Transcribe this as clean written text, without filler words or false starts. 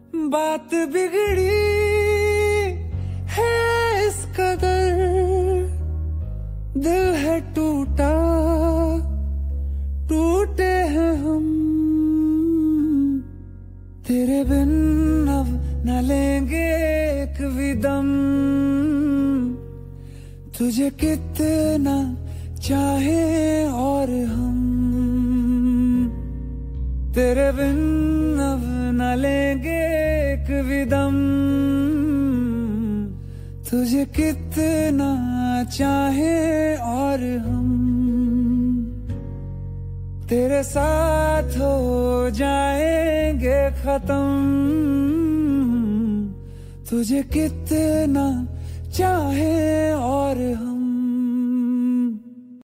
बात बिगड़ी है इस कदर, दिल है टूटा, टूटे हैं हम। तेरे बिन अब न लेंगे एक भी दम, तुझे कितना चाहे और हम। तेरे बिन अब न लेंगे एक भी दम, तुझे कितना चाहे और हम। तेरे साथ हो जाएंगे खत्म, तुझे कितना चाहे और हम।